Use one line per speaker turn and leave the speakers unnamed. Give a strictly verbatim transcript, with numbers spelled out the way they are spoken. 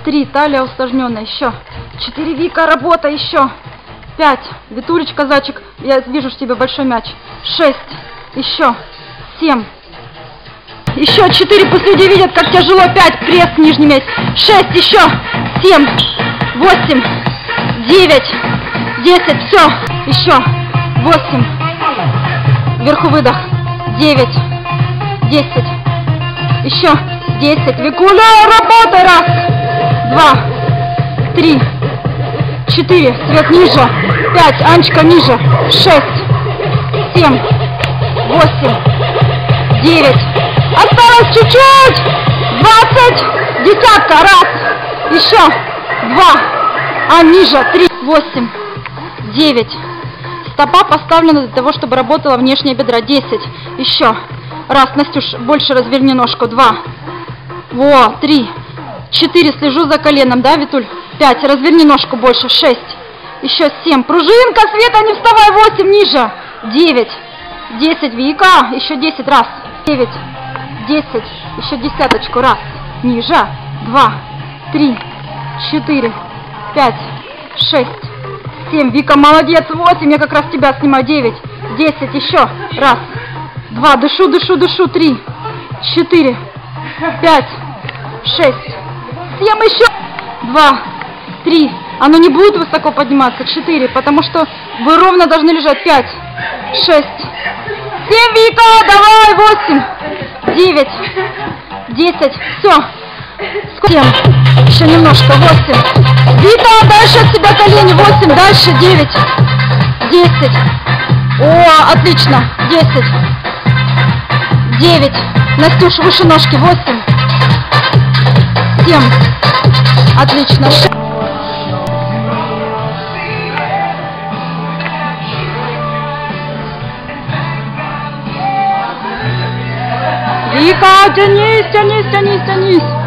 Три. Талия усложненная. Еще. Четыре. Вика, работа. Еще. Пять. Витулечка, зайчик. Я вижу в тебе большой мяч. Шесть. Еще. Семь. Еще четыре. Пусть люди видят, как тяжело. Пять. Пресс нижний мяч. Шесть. Еще. Семь. Восемь. Девять. Десять. Все. Еще. Восемь. Вверху выдох. Девять. Десять. Еще. Десять. Викуля, работай. Раз. Два. Три. Четыре. Свет ниже. Пять. Анечка ниже. Шесть. Семь. Восемь. Девять. Осталось чуть-чуть. Двадцать. Десятка. Раз. Еще. Два. А ниже. Три. Восемь. Девять. Стопа поставлена для того, чтобы работала внешняя бедра. Десять. Еще. Раз. Настюш, больше разверни ножку. Два. Во. Три. Четыре. Слежу за коленом. Да, Витуль? Пять. Разверни ножку больше. Шесть. Еще семь. Пружинка, Света, не вставай. Восемь. Ниже. Девять. Десять. Вика. Еще десять. Раз. Девять. Десять. Еще десяточку. Раз. Ниже. Два. Три. Четыре. Пять. Шесть. Семь. Вика, молодец. Восемь. Я как раз тебя снимаю. Девять. Десять. Еще. Раз. Два. Дышу, дышу, дышу. Три. Четыре. Пять. Шесть. Семь. Еще. Два. Три. Оно не будет высоко подниматься. Четыре. Потому что вы ровно должны лежать. Пять. Шесть. Семь. Вика, давай. Восемь. Девять. Десять. Все. Семь. Еще немножко. Восемь. Вика, дальше от себя колени. Восемь. Дальше. Девять. Десять. О, отлично. Десять. Девять. Настюш, выше ножки. Восемь. Семь. Отлично. Вика, тянись, тянись, тянись, тянись.